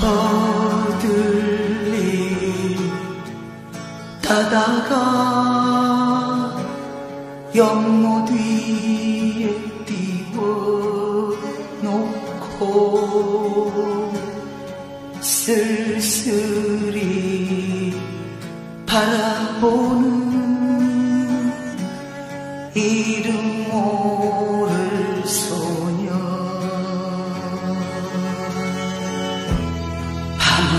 서둘리 따다가 연못 위에 띄워놓고 쓸쓸히 바라보는 이름 모를 소녀. 밤은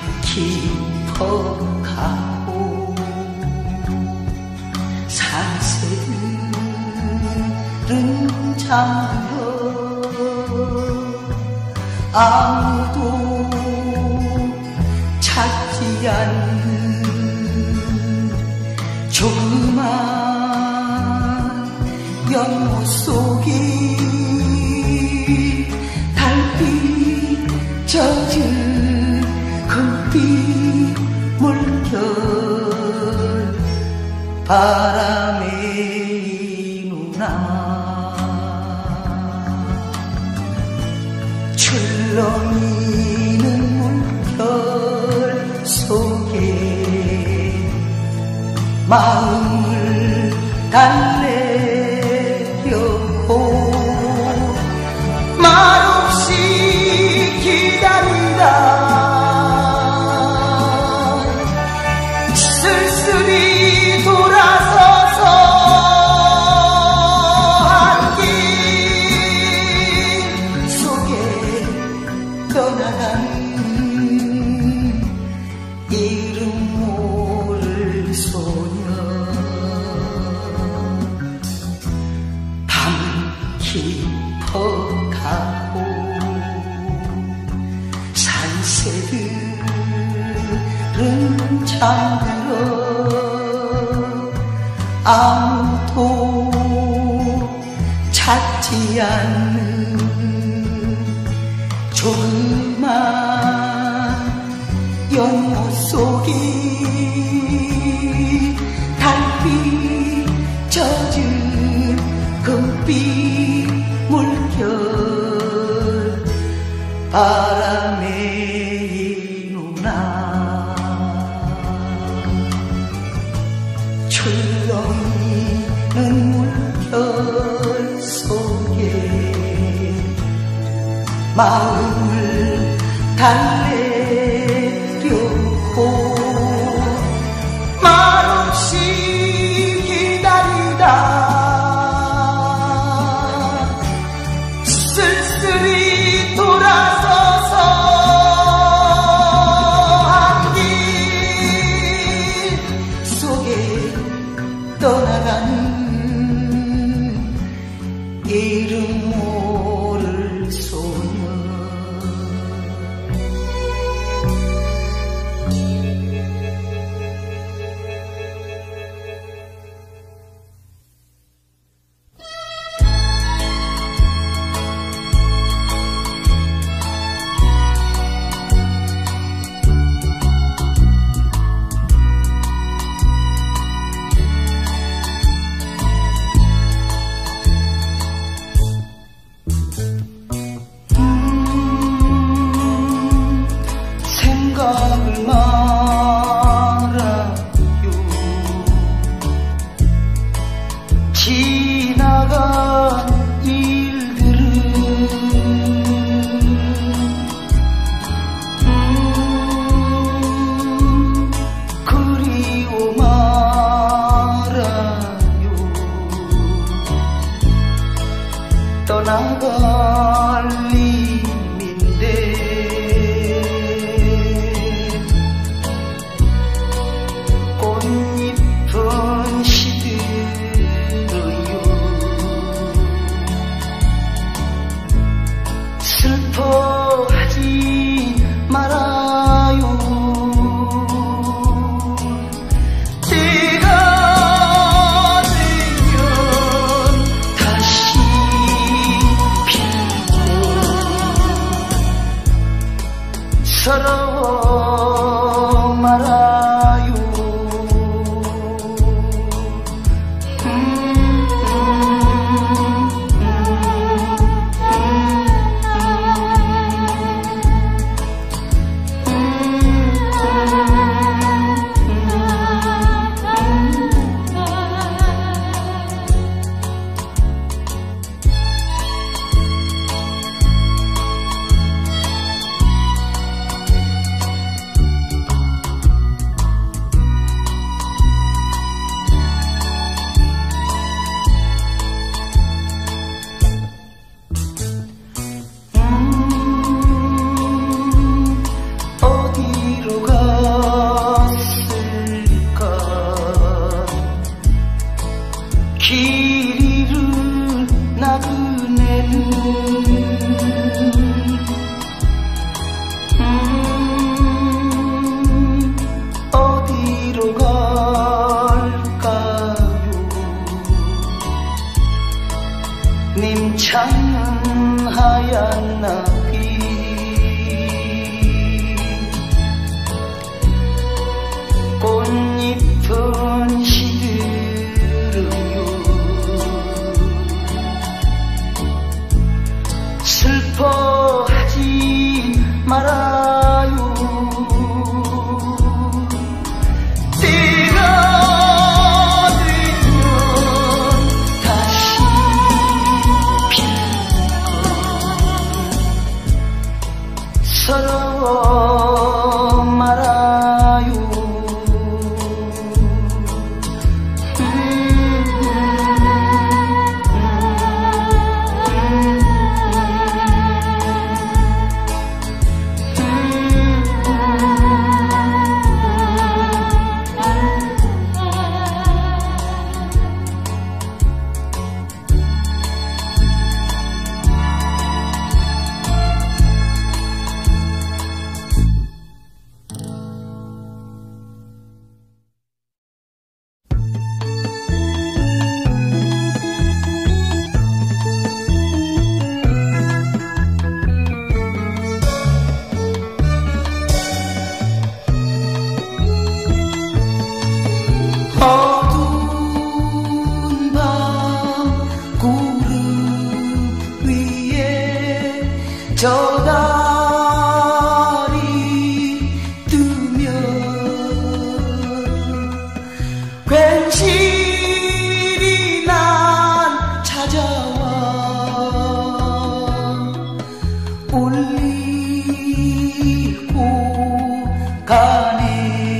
깊어가고 산새들은 잠들어 아무도 찾지 않는 조그만 연못 속에 달빛 젖은 금빛 물결 바람에 누나 출렁이는 물결 속에 마음을 달래려고 말없이 기다린다. 쓸쓸히 돌아서서 한 길 속에 떠나가는 이름 모를 소녀. 깊어가고 산새들은 잠들어 아무도 찾지 않는 조그만 연못 속에 달빛 젖은 금빛 물결 바람에 누나 출렁이는 물결 속에 마음을 달래려고 말없이 기다리다. 쓸쓸히 돌아서서 한 길 속에 떠나가는 이름 모를 소녀. 생각을 말아요. 지나간 일들은 그리워 말아요. 떠나갈 님인데 꽃잎은 시들어요. 슬퍼하지 말아요. 때가 되면 다시 피고 님창은 하얀 나비 꽃잎은 시들어요 슬퍼하지 말아요 때가 되면 다시 필 서러워 말아요 어두운 밤 구름 위에 저 달이 뜨면 괜시리 난 찾아와 울리고 가네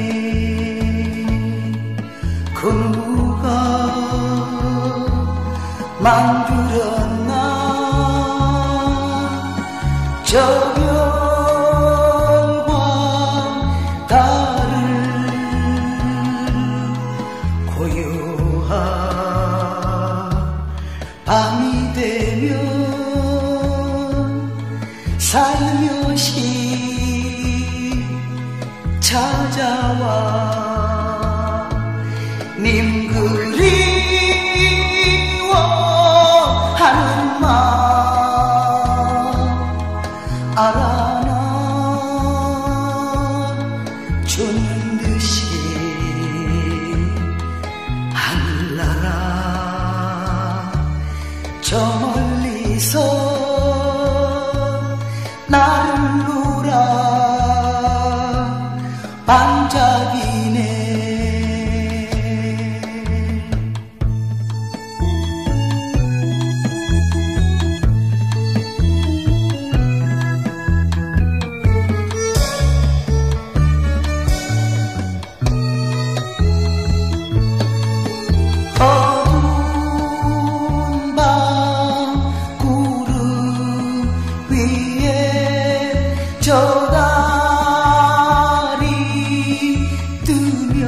그 누가 만들었나 저 별과 달을 고요한 밤이 되면 살며시 찾아와 님 그리워하는 마음 알아 나 주는 듯이 하늘나라 저 멀리서 나를 누라 반짝이네 어두운 밤 구름 위에 저 달이 뜨면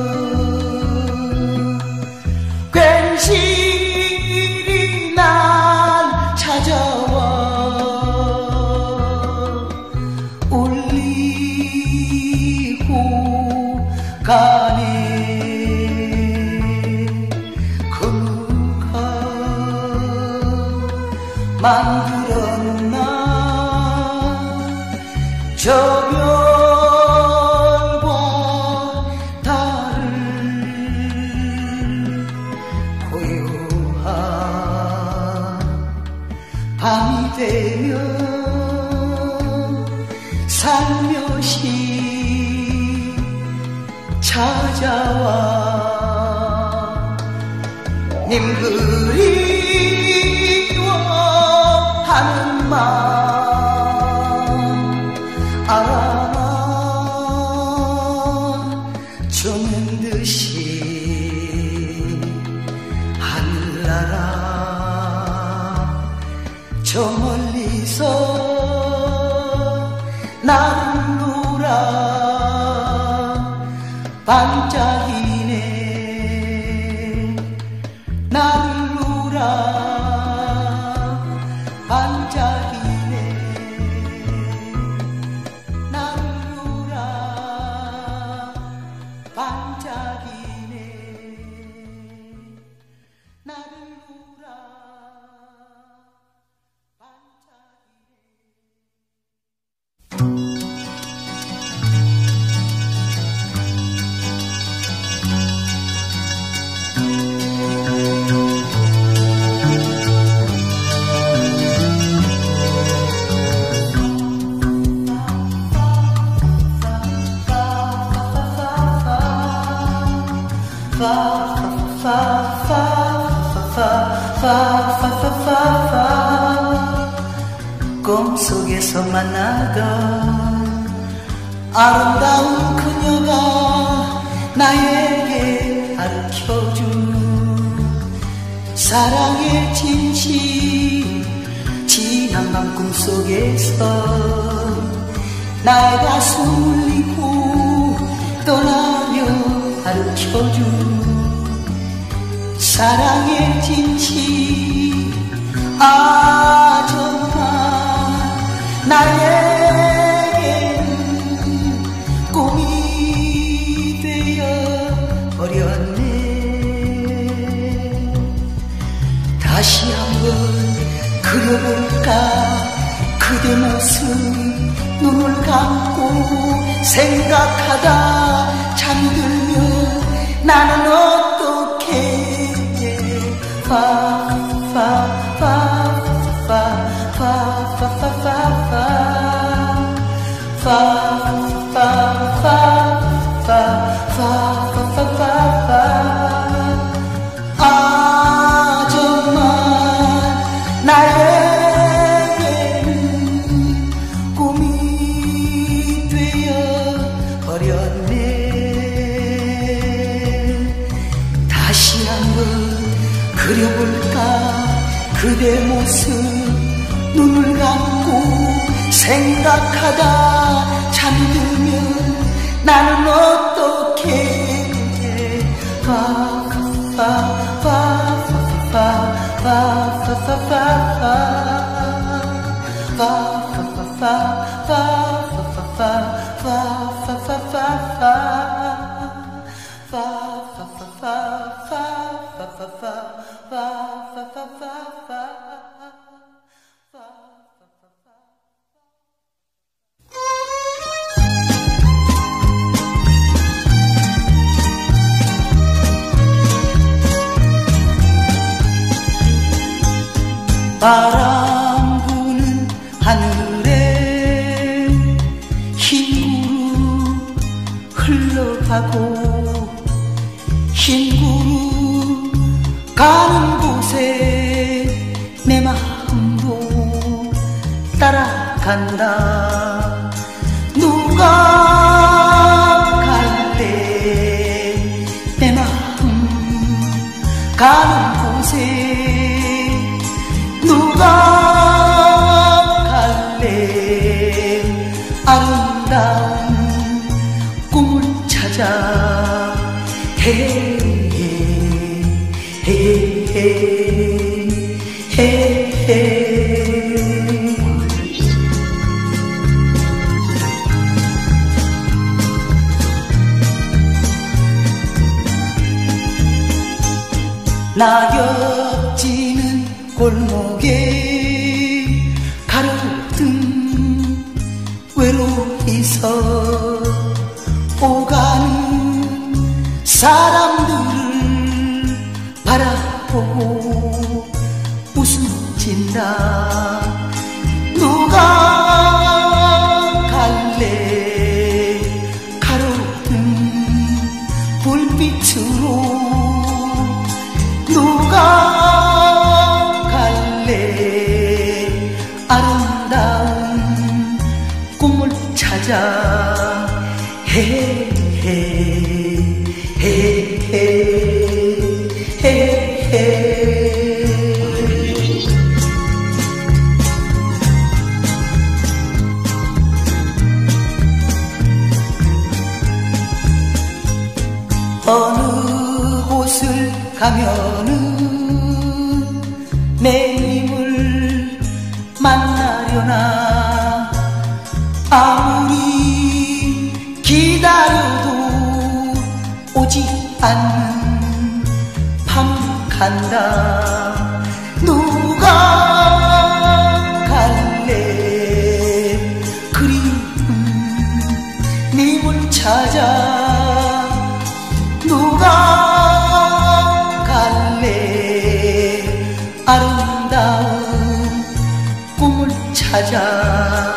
괜시리 난 찾아와 울리고 가네 만들었나 저 별과 달을 고요한 밤이 되면 살며시 찾아와 님 그리워하는 마음 알아 주는 듯이 하늘나라 저 멀리서 나를 누라 반짝이네 나를 누라 반짝이네 나를 누라 반짝이네 나를 누라 꿈속에서 만나던 아름다운 그녀가 나에게 가르쳐준 사랑의 진실. 지난 밤 꿈속에서 나의 가슴을 울리고 떠나며 가르쳐준 사랑의 진실. 아 정말 나에겐 꿈이 되어버렸네. 다시 한번 그려볼까 그대 모습. 눈을 감고 생각하다 잠들면 나는 어떻게 아 정말 나에게는 꿈이 되어버렸네. 다시 한번 그려볼까 그대 모습. 눈을 감고 생각하다 잠들면 나는 어떻게 바람 부는 하늘에 흰 구름 흘러가고 흰 구름 가는 곳에 내 마음도 따라간다. 누가 갈래 내 마음 가는 곳에. 누가 갈래 아름다운 꿈을 찾아. 낙엽지는 골목에 가로등 외로이 서 오가는 사람들을 바라보고 웃음진다. 누가 갈래 가로등 불빛으로. 누가 갈래 아름다운 꿈을 찾아. 어느 곳을 가면은 내 힘을 만나려나. 아무리 기다려도 오지 않는 밤을 간다. 누가 갈래 그리운 님을 찾아. 누가 갈래 아름다운 꿈을 찾아.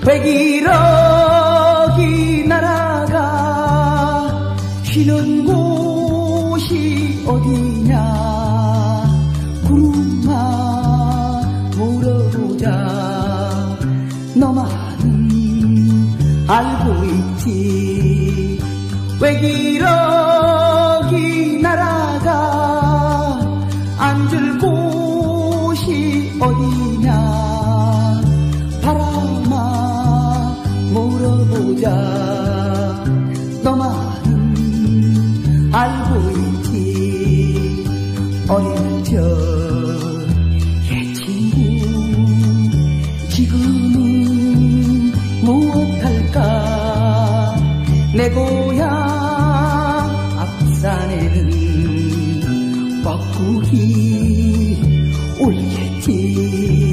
외기러기 날아가 쉬는 곳이 어디냐 구름아 물어보자 너만 알고 있지 외기러기 날아가 앉을 곳이 어디냐 바람아 물어보자 너만 알고 있지 어린 저 옛 친구 지금은 무엇할까 내 고향 앞산에는 뻐꾸기 울겠지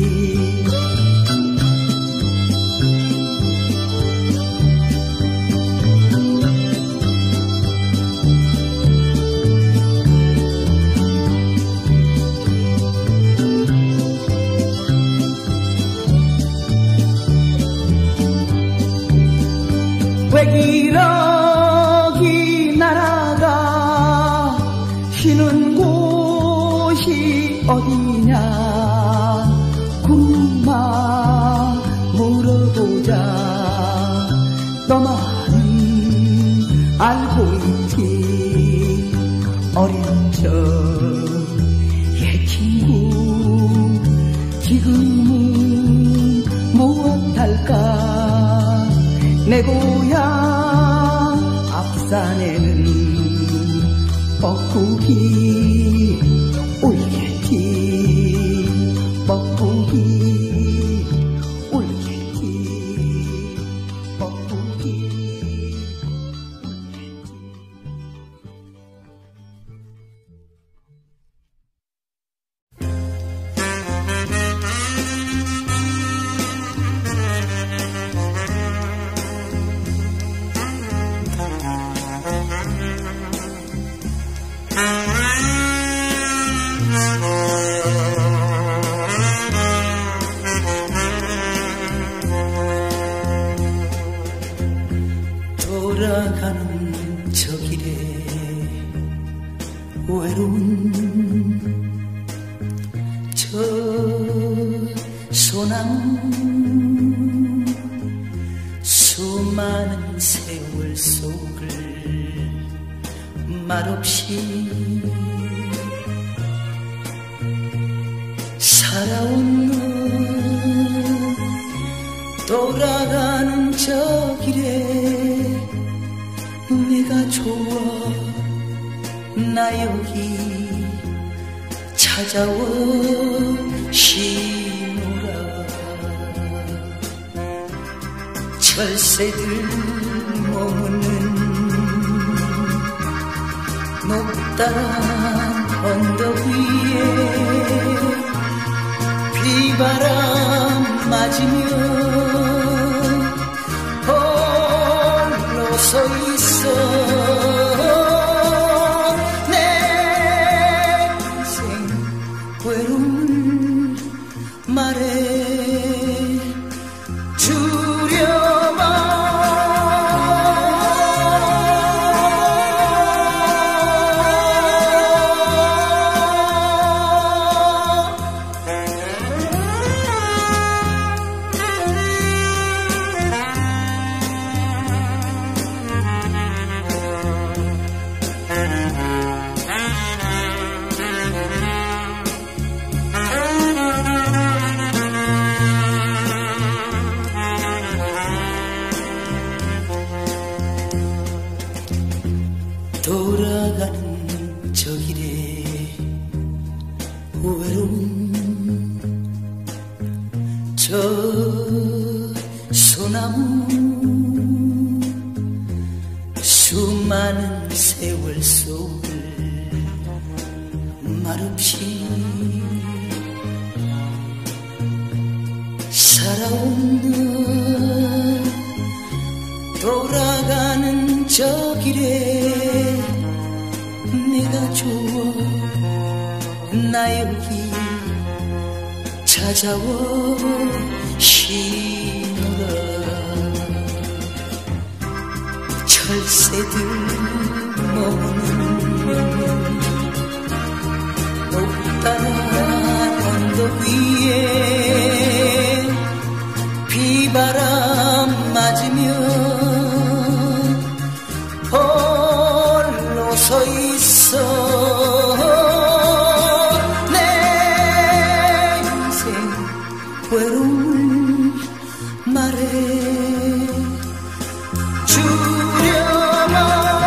외기러기 날아가 쉬는 곳이 어디냐 구름아 물어보자 너만 알고 있지 어린 저 옛 친구 지금은 무엇할까 내 고향 앞산에는 뻐꾸기 울겠지 뻐꾸기 울겠지 뻐꾸기 돌아가는 저 길에 외로운 저 소나무 수많은 세월 속을 말없이 살아온 돌아가는 저 길에 내가 좋아 나 여기 찾아와 쉬노라 철새들 머무는 높다란 언덕 위에 비바람 맞으며 홀로 서 있어 내 인생 외로움을 말해 주려봐 돌아가는 저 길에 외로운 저 소나무 수많은 세월 속을 말없이 살아온 돌아가는 저 길에 내가 좋아 나 여기 찾아와 쉬노라 철새들 모는 높다란 언덕 위에 비바람 맞으며 홀로 서 있어 내 인생 외로움을 말해 주려마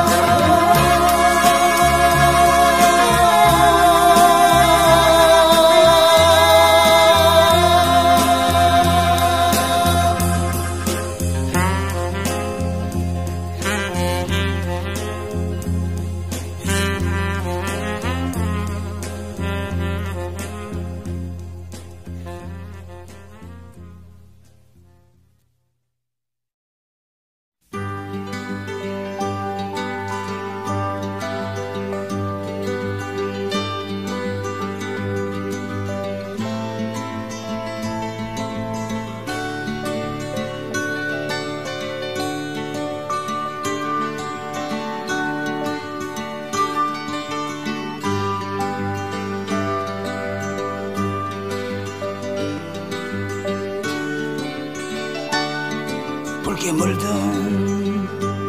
붉게 물든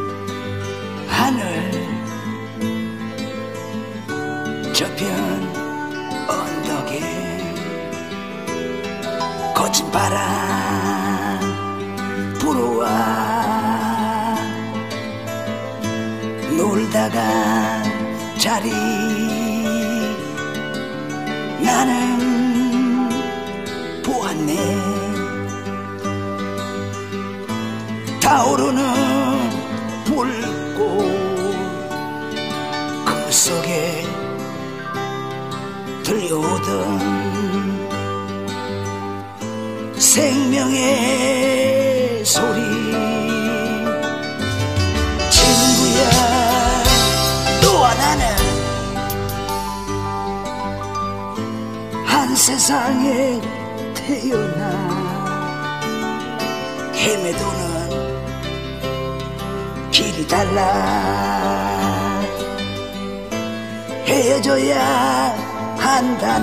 하늘 저편 언덕에 거친 바람 불어와 놀다가 자리 나는 보았네 타오르는 불꽃 그 속에 들려오던 생명의 소리 친구야 너와 나는 한 세상에 태어나 헤매도는 길이 달라 헤어져야 한다네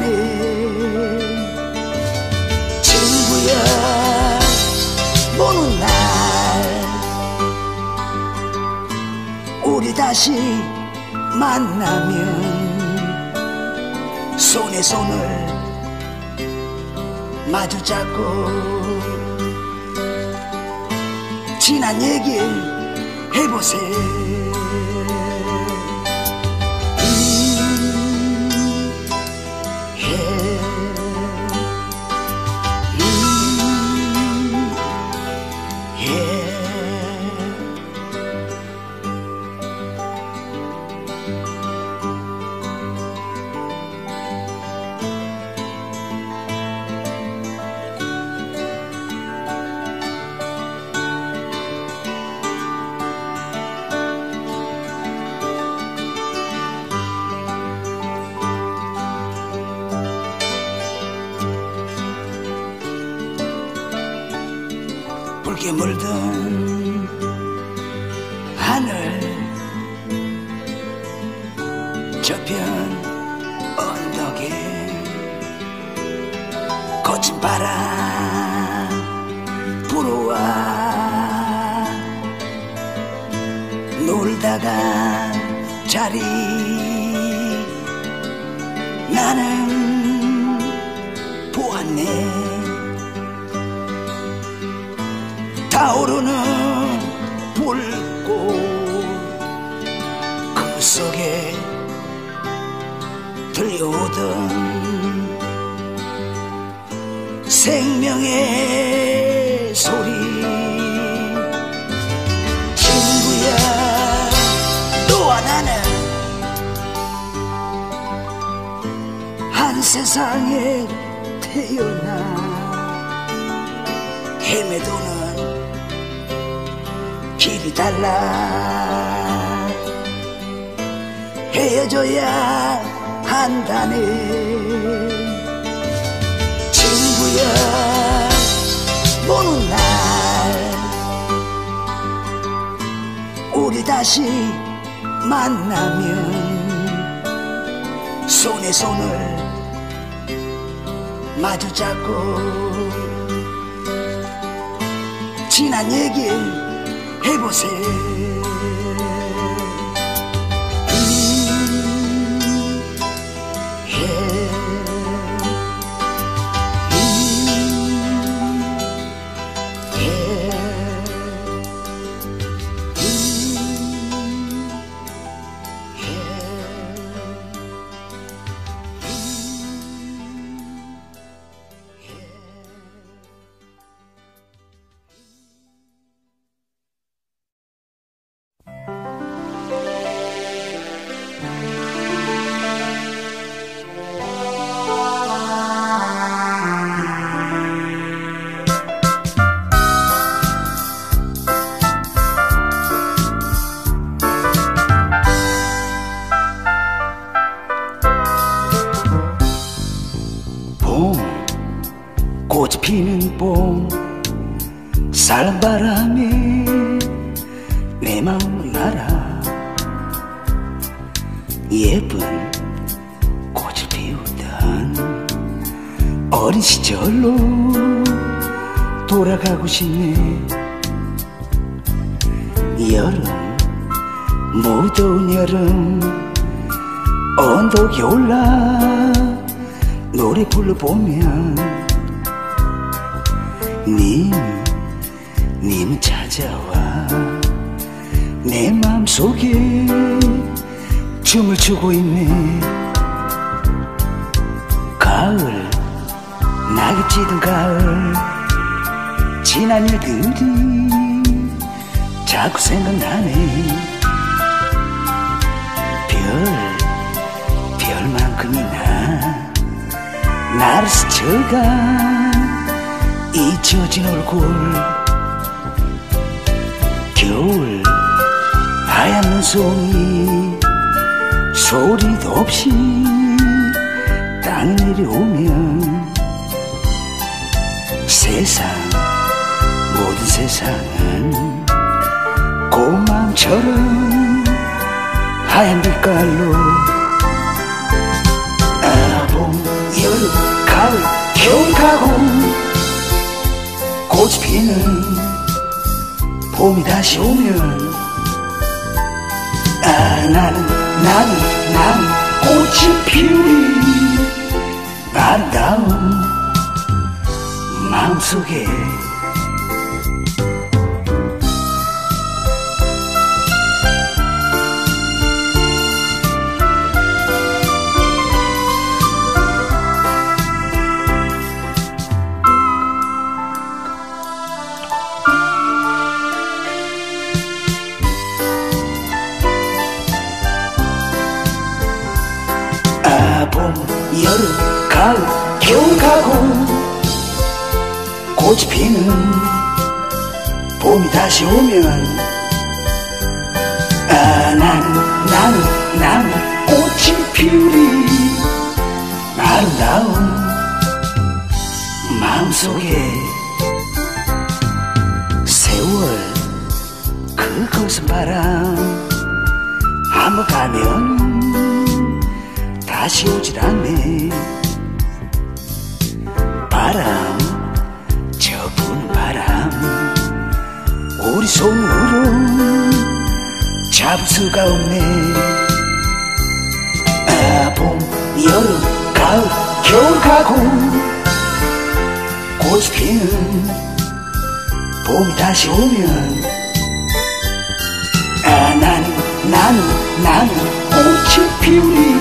친구야 보는 날 우리 다시 만나면 손에 손을 마주 잡고 지난 얘기 해보세요 붉게 물든 하늘 저편 언덕에 거친 바람 불어와 놀다가 자리 나는 보았네 타오르는 불꽃 그 속에 들려오던 생명의 소리 친구야 너와 나는 한 세상에 태어나 헤매도는 길이 달라 헤어져야 한다네 친구야 보는 날 우리 다시 만나면 손에 손을 마주 잡고 지난 얘기 해보세요. 꽃이 피는 봄 살바람에 내 마음을 날아 예쁜 꽃을 피우던 어린 시절로 돌아가고 싶네. 여름 무더운 여름 언덕에 올라 노래 불러보면 님은 찾아와 내 마음속에 춤을 추고 있네. 가을 낙엽 찌든 가을 지난 일들이 자꾸 생각나네. 별만큼이나 나를 스쳐간 잊혀진 얼굴. 겨울 하얀 눈송이 소리도 없이 땅에 내려오면 모든 세상은 고마움처럼 하얀 빛깔로 봄, 여름, 가을, 겨울 가고 꽃이 피는 봄이 다시 오면 나는 꽃이 피우리 아름다운 마음속에 봄, 여름, 가을, 겨울 가고 꽃이 피는 봄이 다시 오면 나는 꽃이 피우리 아름다운 마음속에. 세월 그것은 바람 한번 가면 다시 오질 않네. 바람 저 부는 바람 우리 손으로 잡을 수가 없네. 봄, 여름, 가을, 겨울 가고 꽃이 피는 봄이 다시 오면 나는 꽃이 피우리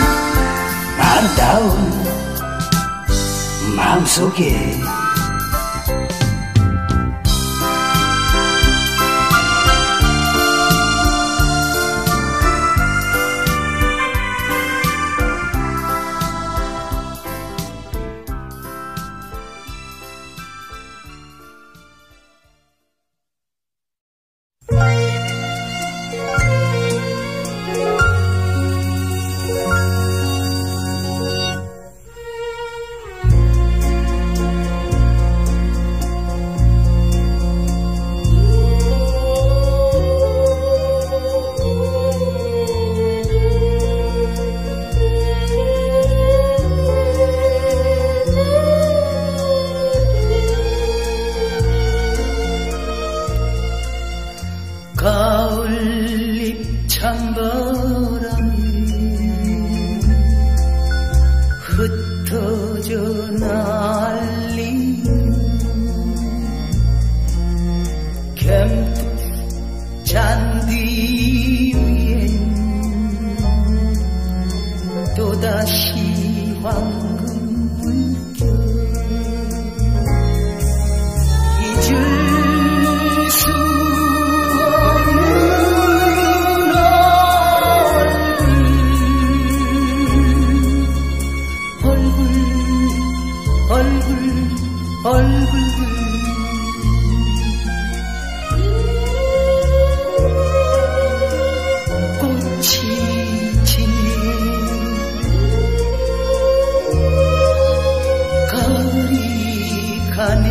아름다운 마음속에. 얼굴들 꽃이 지네 가을이 가네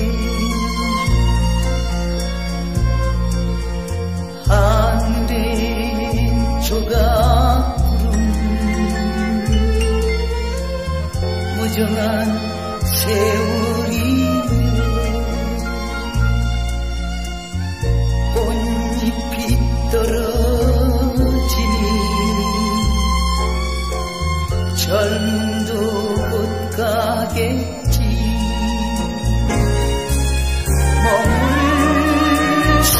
하늘엔 조각구름 무정한 세월이네 꽃잎이 떨어지니 젊음도 곧 가겠지 머물 수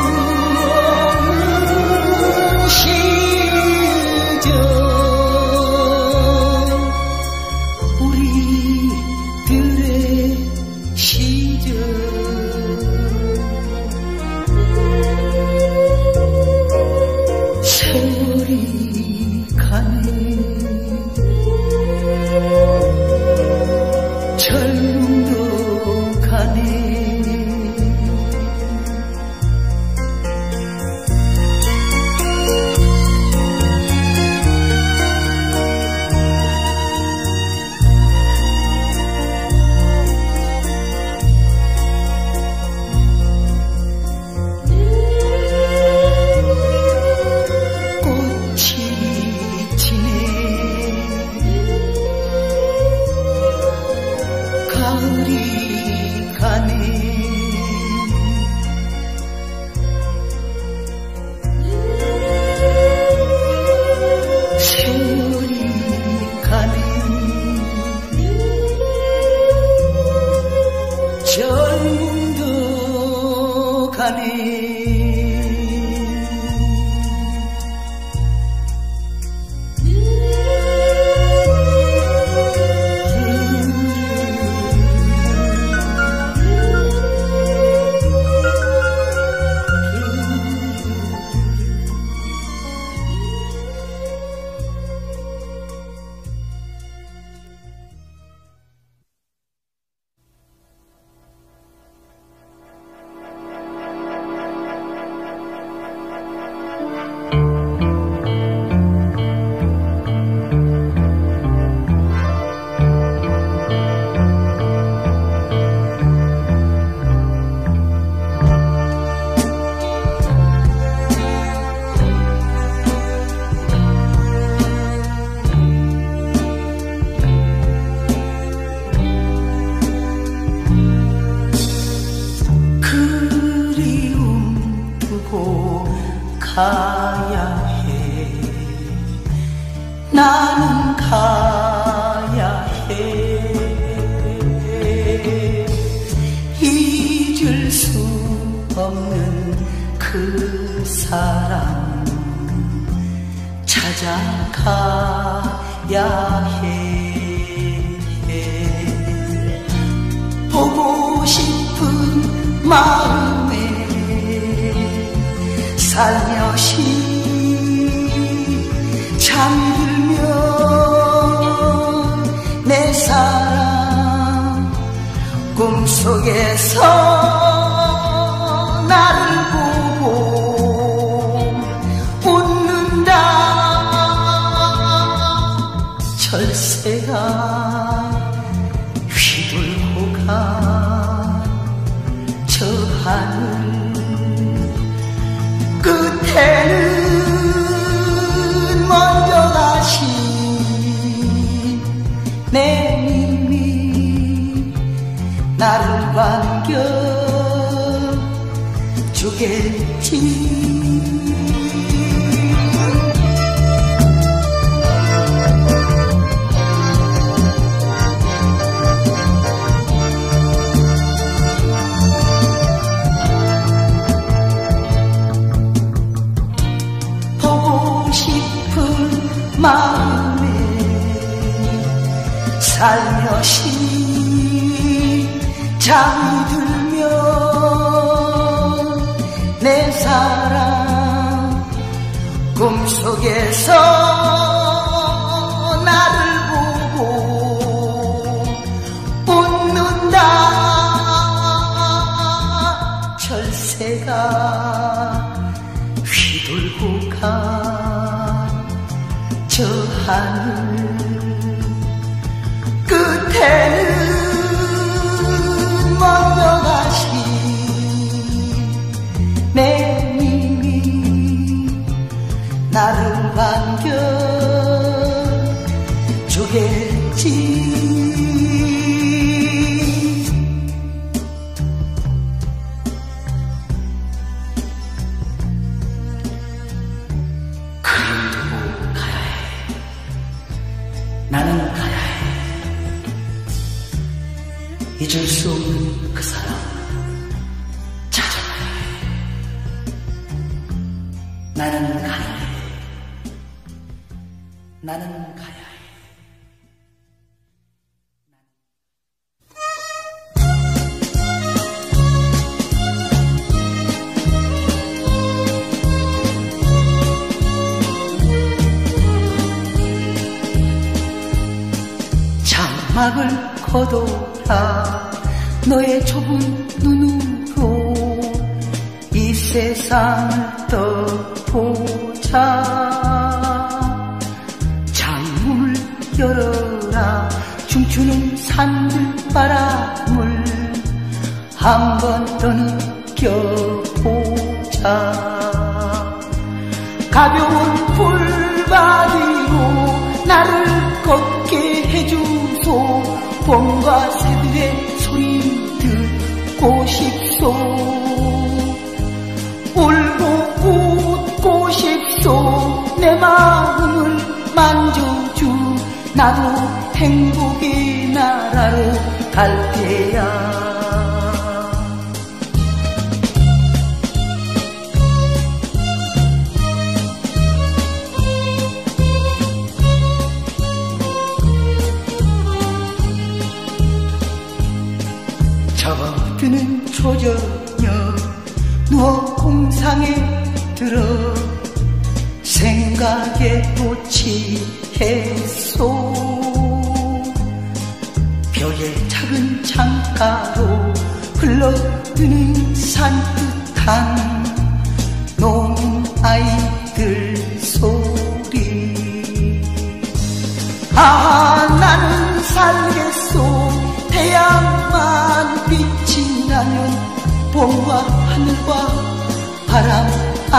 없는 시절 우리들의 시절 세월이 가네 젊음도 가네 가을이 가네 세월이 가네 젊음도 가네 가야 해 나는 가야 해 잊을 수 없는 그 사람 찾아가야 해 보고 싶은 마음에 살며시 잠들면 내 사랑 꿈속에서 나를 보고 웃는다 철새가 휘둘고 가 저 하늘 끝에는 먼저 가신 내 님이 나를 반겨주겠지 마음에 살며시 잠이 들면 내 사랑 꿈속에서 나를 보고 웃는 새가 휘돌고 가 저 하늘 끝에는 먼저 가신 내 님이 나를 반겨주겠지. 나는 가야 해. 잊을 수 없는 그 사람 찾아가야 해. 나는 가야 해. 나는 가야 해. 장막을 거둬라 너의 좁은 눈으로 이 세상을 떠보자. 창문을 열어라 춤추는 산들 바람을 한번 더 느껴보자. 가벼운 불바디로 나를 걷게 해주소. 봄과 새들의 소리 듣고 싶소. 울고 웃고 싶소. 내 마음을 만져주. 나도 행복의 나라로 갈 테야. 저드는 초저녁 누워 공상에 들어 생각에 꽂히 했소. 벽의 작은 창가로 흘러드는 산뜻한 노는 아이들 소리. 아 나는 살겠소. 태양만 빛이 나면 봄과 하늘과 바람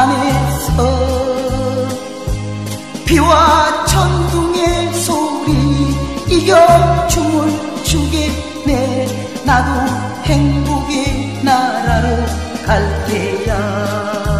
안에서 비와 천둥의 소리 이겨 춤을 추겠네. 나도 행복의 나라로 갈 테야.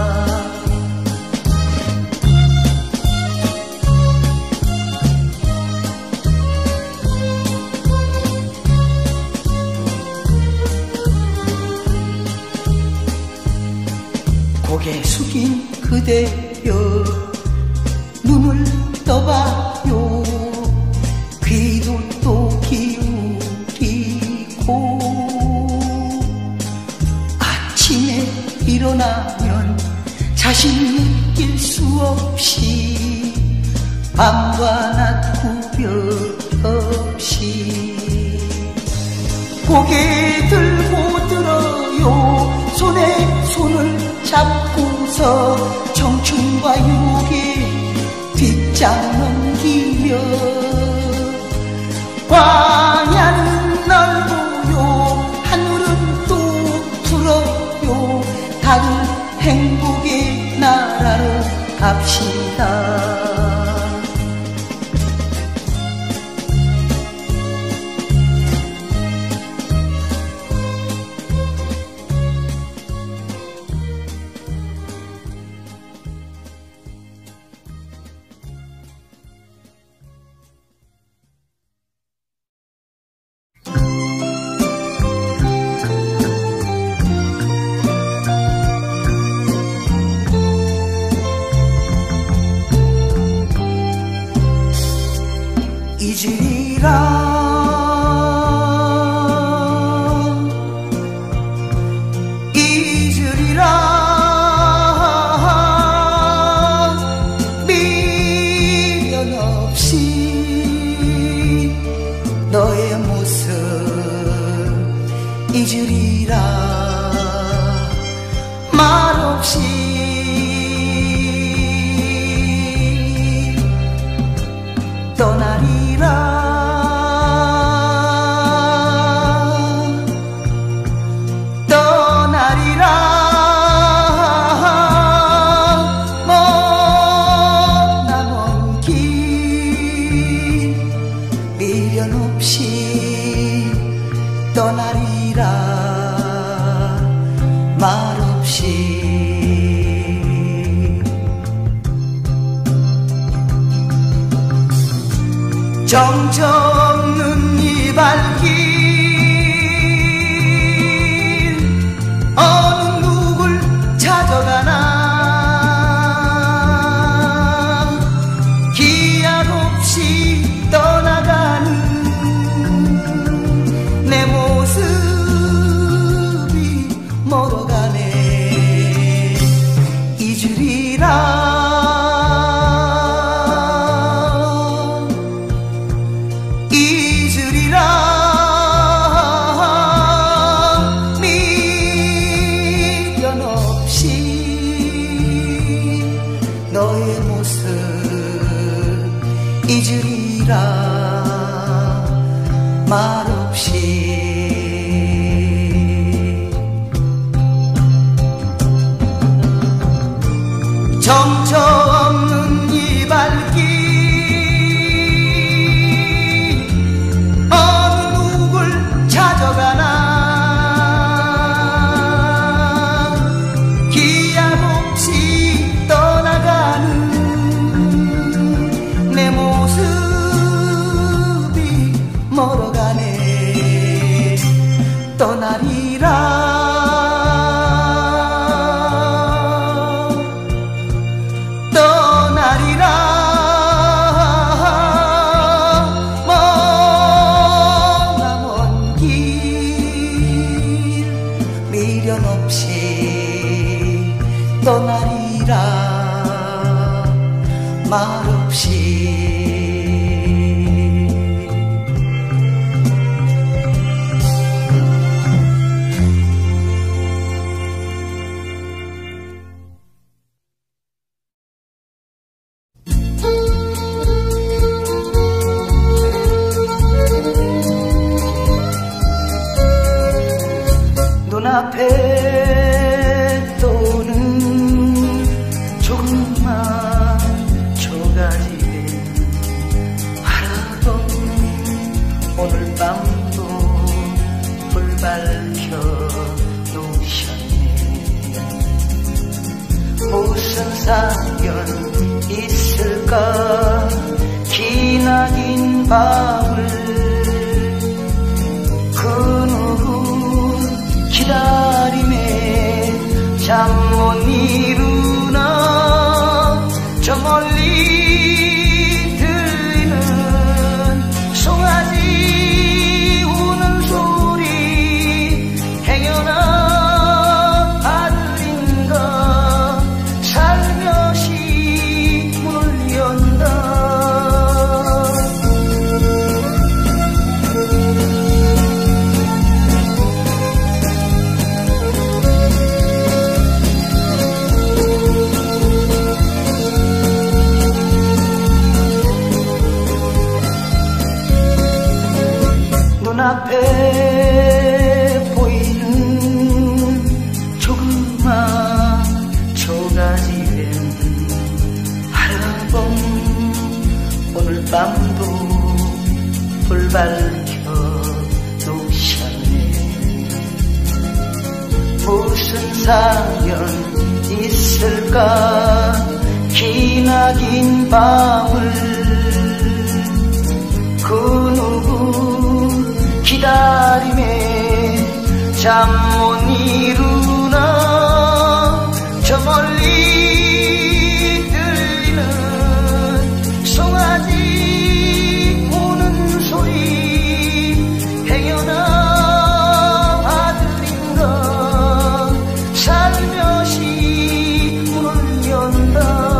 고개 숙인 그대여 눈을 떠봐요. 귀도 또 기울이고 아침에 일어나면 자신 느낄 수 없이 밤과 낮 구별 없이 고개 들고 들어요. 손에 손을 잡고서 청춘과 유혹에 뒷장 넘기며 광야는 넓고요. 하늘은 또 푸르요. 다들 행복의 나라로 갑시다. 미련 없이 너의 모습 잊으리라. 말없이 떠나리라. 떠나리라 말없이. 정처 없는 이 발길 어느 누굴 찾아가나. 기약 없이 떠나가는 내 모습이 멀어가네. 잊으리라. 잊으리라. 미련 없이 너의 모습 잊으리라 말없이. 정처 없는 이 발길 어느 누굴 찾아가나. 기약 없이 떠나가는 내 모습이 멀어가네. 떠나리라. 미련 없이 떠나리라 말없이. 눈앞에 떠오는 조그만 초가집에 하룻밤 오늘 밤도 불 밝혀 놓으셨네. 무슨 사연 있을까. 기나긴 밤을 그 누구 기다림에 잠 못 이루나. 저 멀리 들리는 송아지 우는 소리 행여나 아들인가 살며시 문을 연다. 눈앞에 보이는 조그만 초가집엔 하룻밤 오늘 밤도 불 밝혀 놓으셨네. 무슨 사연 있을까. 기나긴 밤을 그 누구 기다림에 잠 못 이루나. 저 멀리 들리는 송아지 우는 소리 행여나 아들인가 살며시 문을 연다.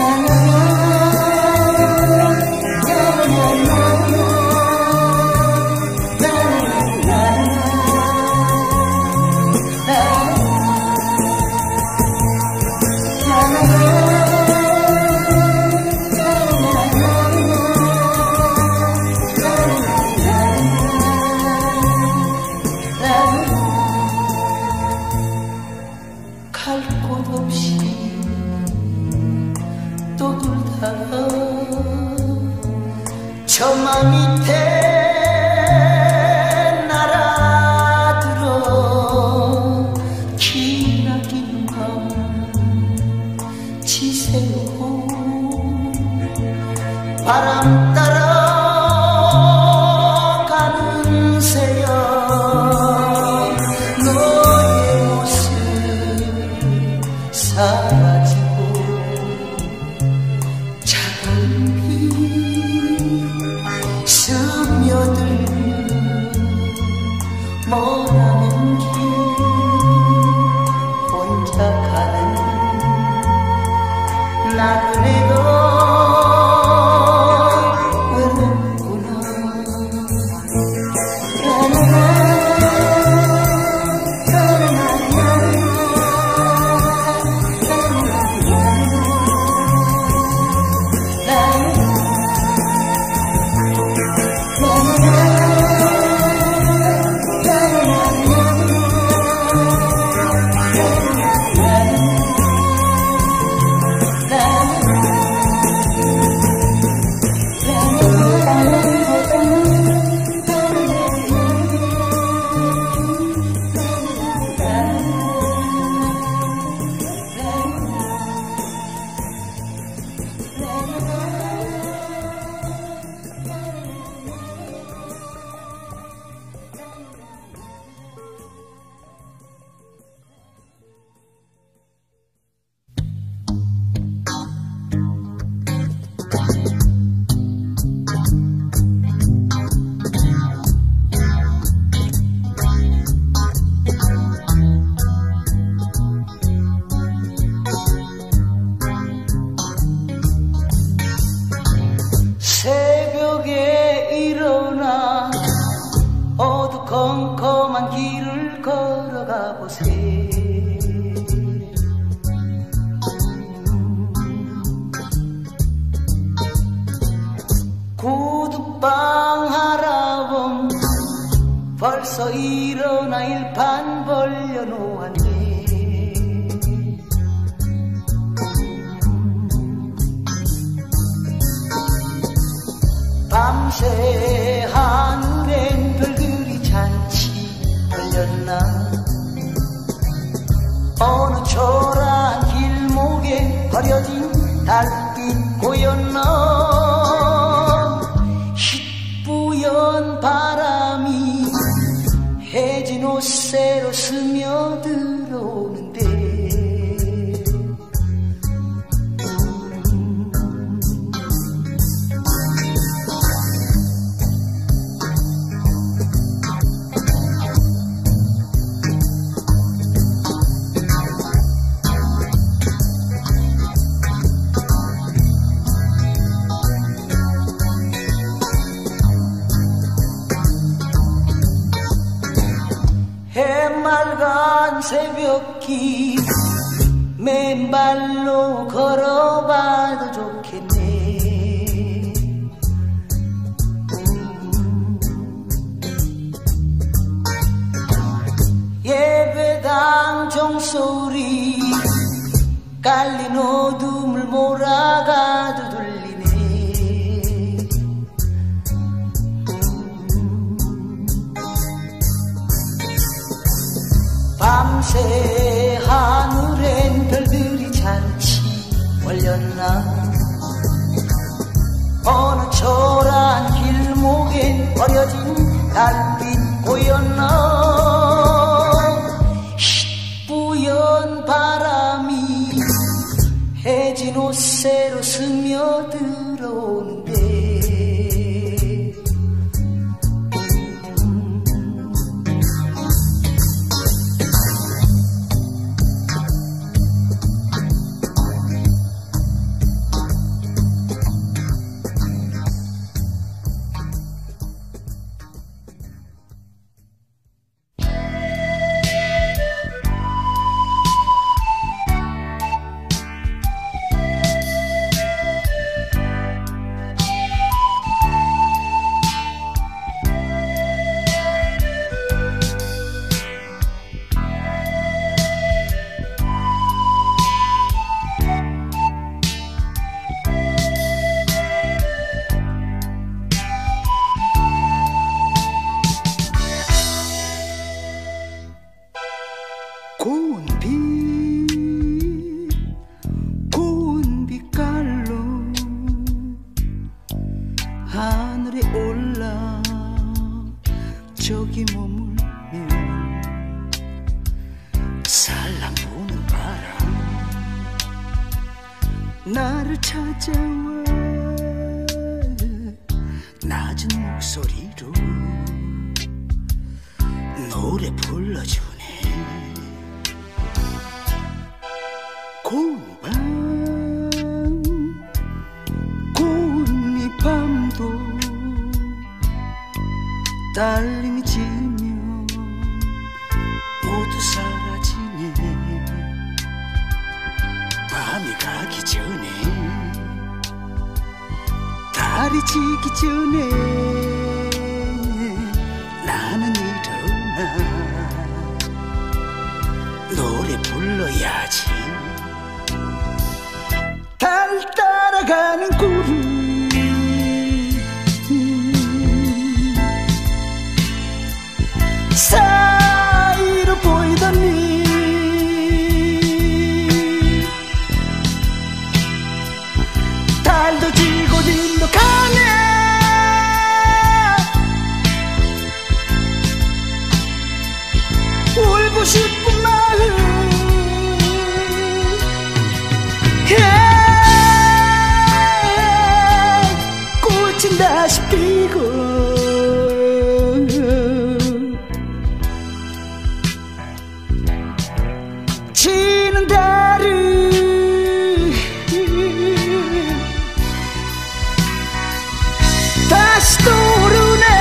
저마 밑에 날아들어 기나긴 밤 지새우고 바람 따라 가는 새야 너의 모습 사라지고 머나먼 길 혼자 가는 나그네도 외롭구나. 새벽에 일어나 어두컴컴한 길을 걸어가 보세. 구두방 할아범 벌써 일어나 일판 벌려놓았네. 밤새 하늘엔 별들이 잔치 걸렸나. 어느 초라한 길목에 버려진 달빛 고였나. 희뿌연 바람이 해진 옷새로 스며들어오는데 해맑은 새벽길 맨발로 걸어봐도 좋겠네. 예배당 종소리 깔린 어둠을 몰아가도 들리네. 밤새 하늘엔 별들이 잔치 올렸나. 어느 초라한 길목엔 버려진 달빛 고였나. 희뿌연 바람이 해진 옷새로 스며들어오는데 여기 머물면 살랑 부는 바람 나를 찾아와 낮은 목소리로 노래 불러주네. 고운 밤 고운 이 밤도 딸님이 지면 모두 사라지네. 밤이 가기 전에 달이 지기 전에 나는 일어나 노래 불러야지. 달 따라가는 구름 사이로 보이던 니 달도 지고 님도 가네. 울고 싶은 마음 꽃은 다시 피고 지는 달을 다시 떠오르네.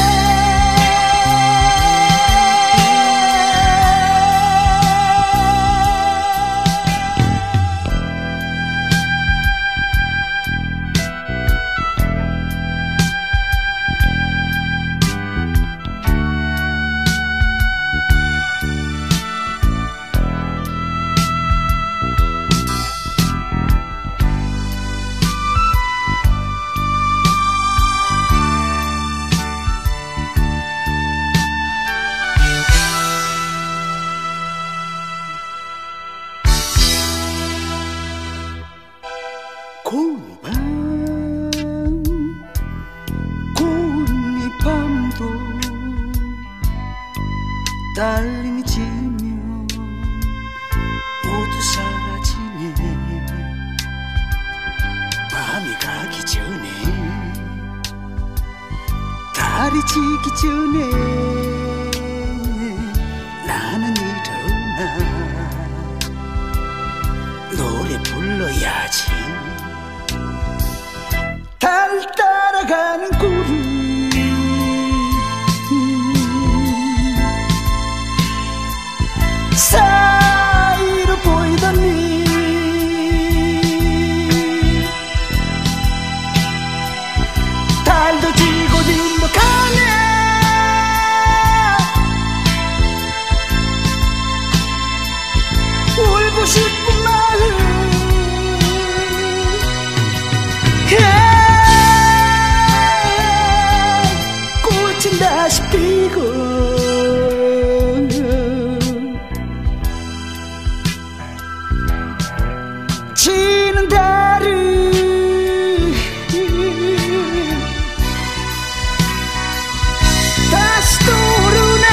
고운 밤 고운 이 밤도 딸님이 지면 모두 사라지네. 밤이 가기 전에 달이 지기 전에 나는 일어나 노래 불러야지. 달 따라가는 구름 사이로 보이던 니 달도 지고 님도 가네. 울고 싶은 마음 꽃은 다시 피고 지는 달을 다시 떠오르네.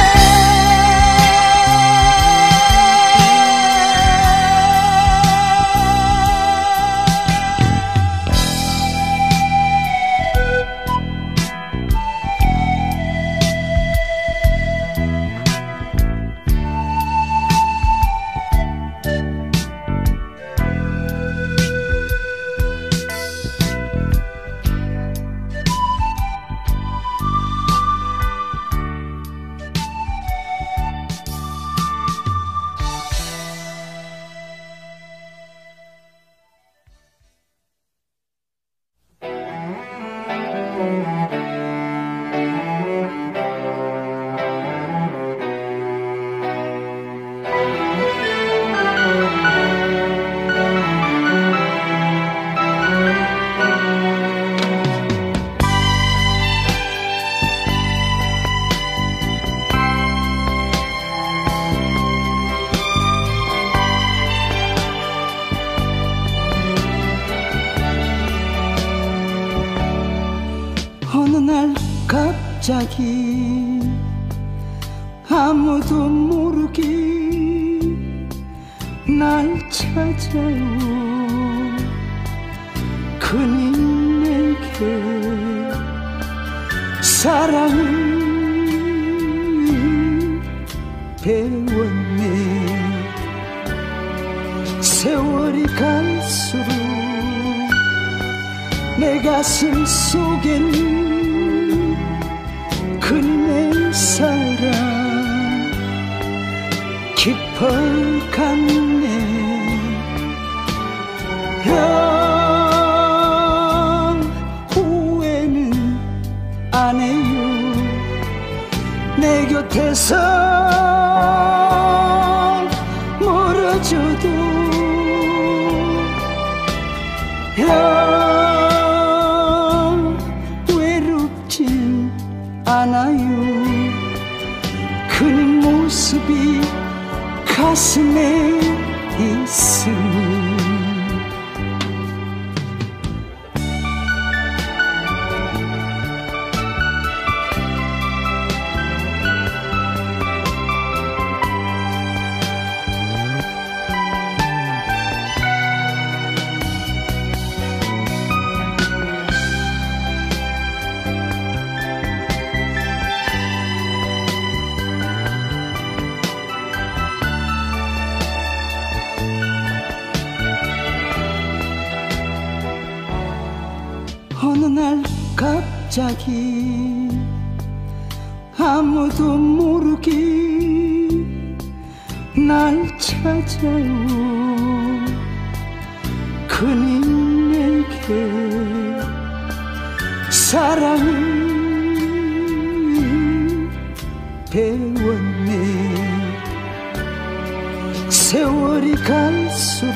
어느 날 갑자기 아무도 모르게 날 찾아요. 그님 내게 사랑을 배웠네. 세월이 갈수록 내 가슴 속엔 그님의 사랑 깊어갔네. 후회는 안 해요. 내 곁에서 멀어져도 외롭진 않아요. 그님 모습이 가슴에 있으니. 어느 날 갑자기 아무도 모르게 날 찾아요. 그님 내게 사랑을 배웠네. 세월이 갈수록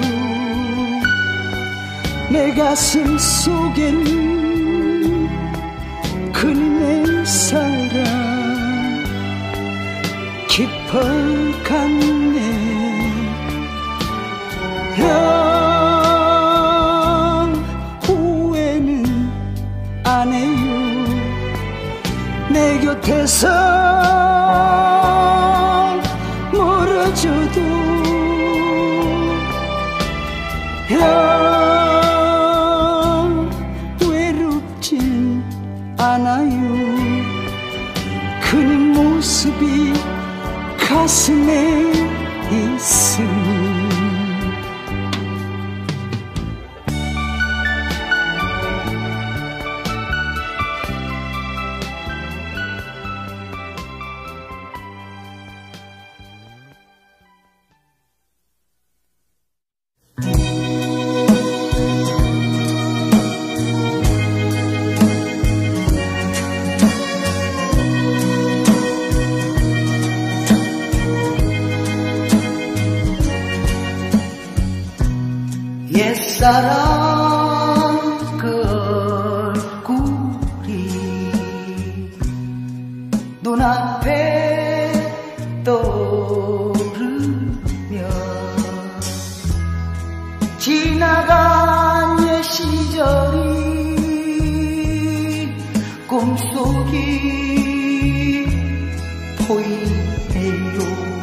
내 가슴 속엔 그님의 사랑 깊어갔네. 후회는 안 해요. 내 곁에서 멀어져도 외롭진 않아요. 그님 모습이 가슴에 있으니. 옛사랑 그 얼굴이 눈앞에 떠오르며 지나간 옛 시절이 꿈속이 보이네요.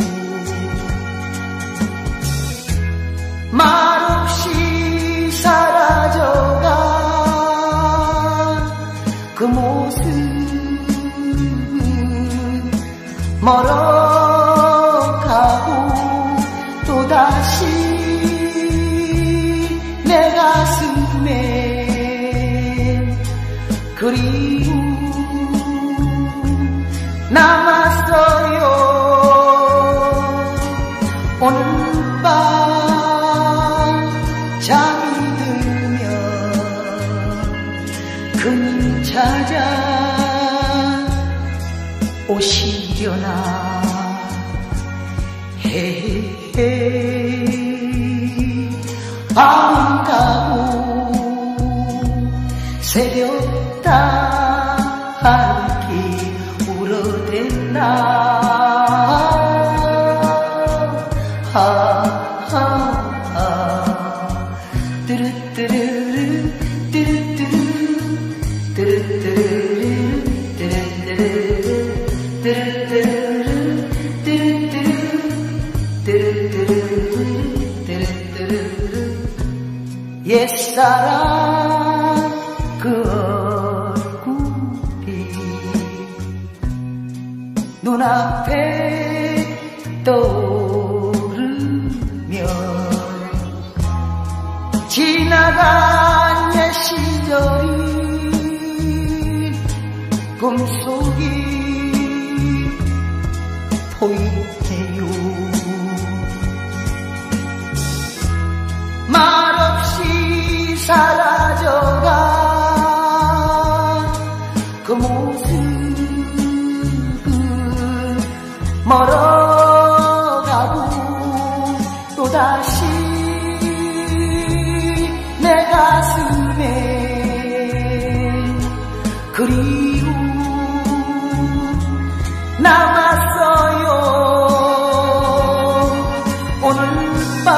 말없이 사라져간 그 모습 멀어가고 또다시 내 가슴에 그리움 남았어요. 오늘 밤 잠이 들면 그님 찾아 오시려나. 헤헤 밤 가고 새벽 달기 울어댔나. 뚜루뚜루루 뚜루뚜루 뚜루뚜루루 뚜루뚜루 뚜루뚜루 옛사랑 그 얼굴이 눈앞에 떠오르며 지나간 옛 시절이 꿈속이 보이네요. 말없이 사라져간 그 모습은 멀어가고 또다시 내 가슴에 그리움 남았어요. 오늘 밤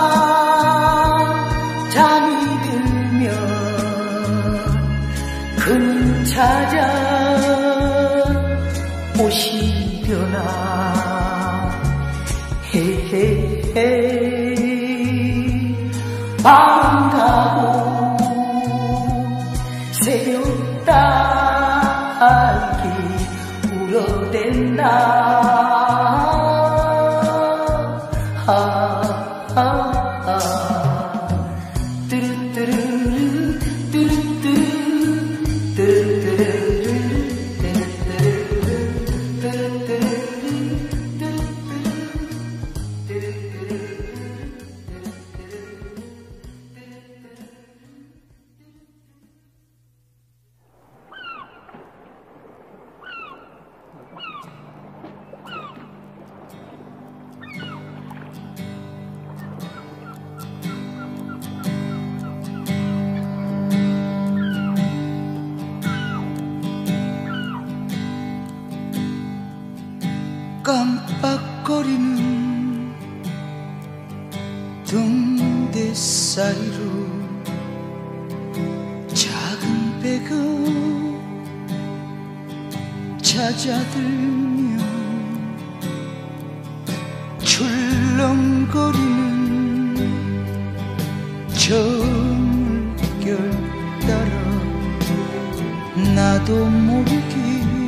잠이 들면 그는 찾아 오시려나. 헤헤헤 밤 가고 새벽 딸기 울어댄다. 뚜루뚜루루 뚜루뚜루 뚜루뚜루루 깜빡거리는 등대 사이로 작은 배가 잦아들며 출렁거리는 저물결 따라 나도 모르게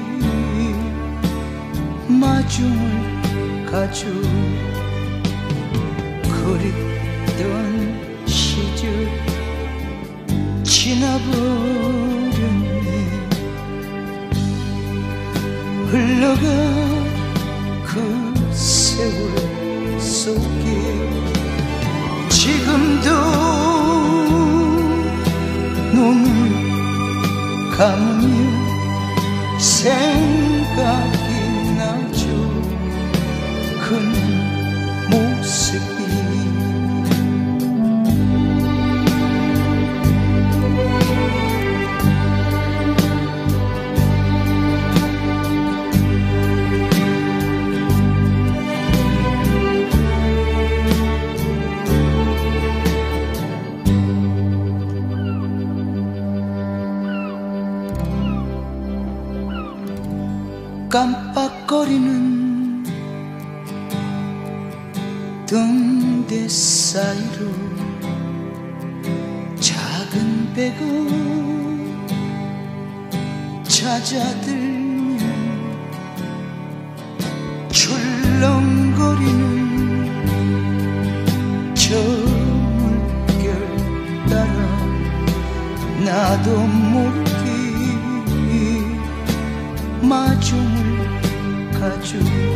마중을 가져. 그립던 시절 지나버렸네. 흘러가 그 세월 속에 지금도 눈을 감으며 생각이 나죠. 그는 모습이 깜빡거리는 등대 사이로 작은 배가 잦아들며 출렁거리는 저물결 따라 나도 모르게 마중을 가져.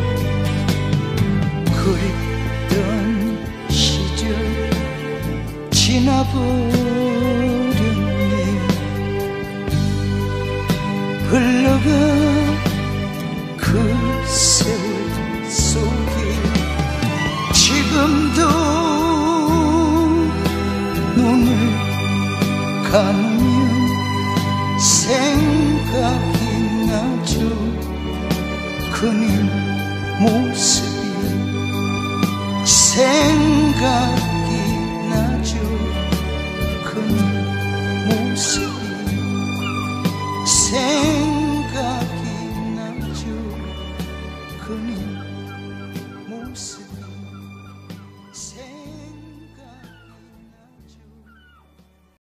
그립던 시절 지나버렸네. 흘러가 그 세월 속에 지금도 눈을 감으면 생각이 나죠. 그는 모습이 생각이 나죠. 그는 모습이